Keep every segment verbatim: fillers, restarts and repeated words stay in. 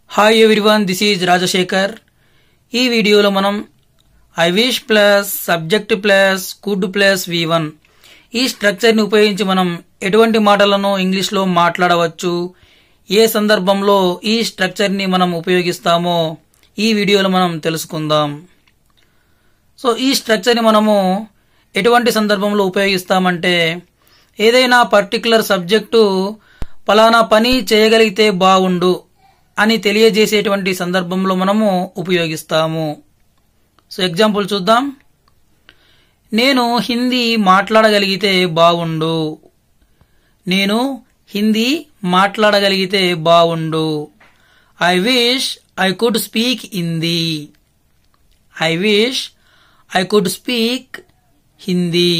Hi everyone, this is Rajashekar. ఈ వీడియోలో మనం I wish plus subject plus could plus V one ఈ స్ట్రక్చర్ని ఉపయోగించి మనం ఎటువంటి మాటలను ఇంగ్లీష్లో మాట్లాడవచ్చు, ఏ సందర్భంలో ఈ స్ట్రక్చర్ని మనం ఉపయోగిస్తామో ఈ వీడియోలో మనం తెలుసుకుందాం. సో ఈ స్ట్రక్చర్ని మనము ఎటువంటి సందర్భంలో ఉపయోగిస్తామంటే, ఏదైనా పర్టికులర్ సబ్జెక్టు పలానా పని చేయగలిగితే బాగుండు అని తెలియజేసేటువంటి సందర్భంలో మనము ఉపయోగిస్తాము. సో ఎగ్జాంపుల్ చూద్దాం. నేను హిందీ మాట్లాడగలిగితే బాగుండు. నేను హిందీ మాట్లాడగలిగితే బాగుండు. I wish I could speak Hindi. I wish I could speak Hindi.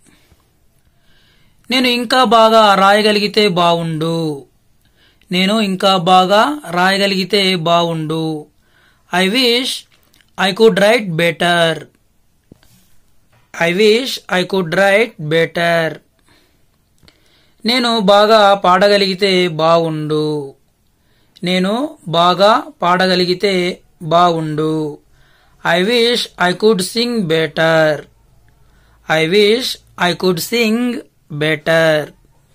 నేను ఇంకా బాగా రాయగలిగితే బాగుండు. నేను ఇంకా బాగా రాయగలిగితే బాగుండు. I wish I could write better. I wish I could write better. నేను బాగా పాడగలిగితే బాగుండు. నేను బాగా పాడగలిగితే బాగుండు. I wish I could sing better. I wish I could sing better.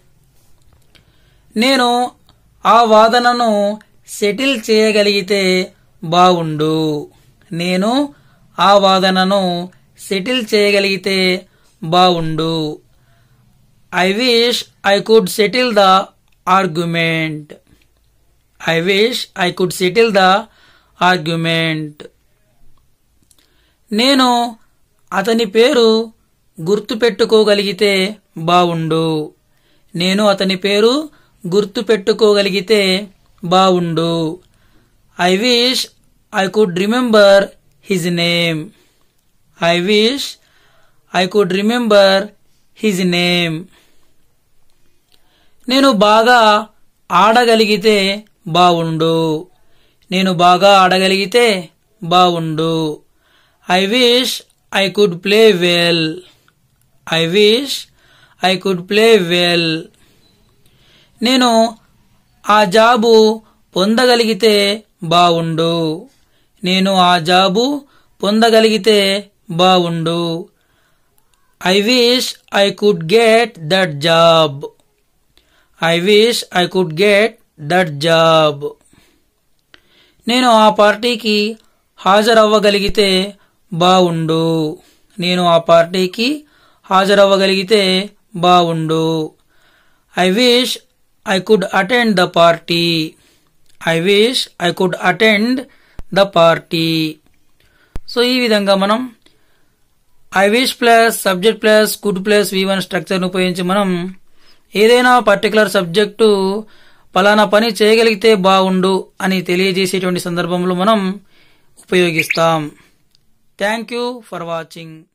నేను ఆ వాదనను సెటిల్ చేయగలిగితే బాగుండు. నేను ఆ వాదనను సెటిల్ చేయగలిగితే బాగుండు. I wish I could settle the argument. I wish I could settle the argument. నేను అతని పేరు గుర్తుపెట్టుకోగలిగితే బాగుండు. నేను అతని పేరు గుర్తు పెట్టుకోగలిగితే బాగుండు. I wish I could remember his name. I wish I could remember his name. నేను బాగా ఆడగలిగితే బాగుండు. నేను బాగా ఆడగలిగితే బాగుండు. I wish I could play well. I wish I could play well. నేను ఆ జాబు పొందగలిగితే బాగుండు. నేను ఆ జాబు పొందగలిగితే బాగుండు. I wish I could get that job. I wish I could get that job. నేను ఆ పార్టీకి హాజరవ్వగలిగితే బాగుండు. నేను ఆ పార్టీకి హాజరవ్వగలిగితే బాగుండు. I wish I could attend the party. I wish I could attend the party. So ఈ విధంగా మనం I wish plus subject plus could plus V one స్ట్రక్చర్ను ఉపయోగించి మనం ఏదైనా పర్టికులర్ సబ్జెక్టు పలానా పని చేయగలిగితే బాగుండు అని తెలియజేసేటువంటి సందర్భంలో మనం ఉపయోగిస్తాం. Thank you for watching.